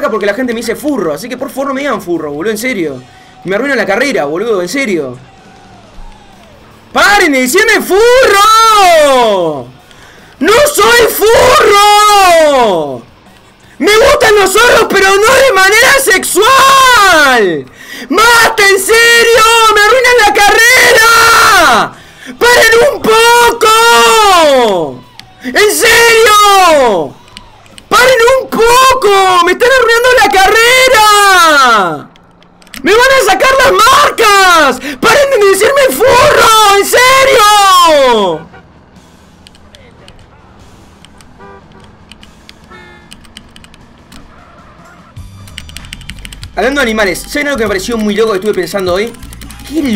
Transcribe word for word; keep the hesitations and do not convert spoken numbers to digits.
marca porque la gente me dice furro. Así que por favor no me digan furro, boludo, en serio. Me arruina la carrera, boludo, en serio. ¡Paren de decirme furro! ¡No soy furro! ¡Me gustan los zorros, pero no de manera sexual! ¡Basta, en serio! ¡Me arruinan la carrera! ¡Paren un poco! ¡En serio! ¡Paren un poco! ¡Me están arruinando la carrera! ¡Me van a sacar las marcas! ¡Paren de decirme furro! ¡En serio! Hablando de animales, ¿saben algo que me pareció muy loco que estuve pensando hoy? ¿Qué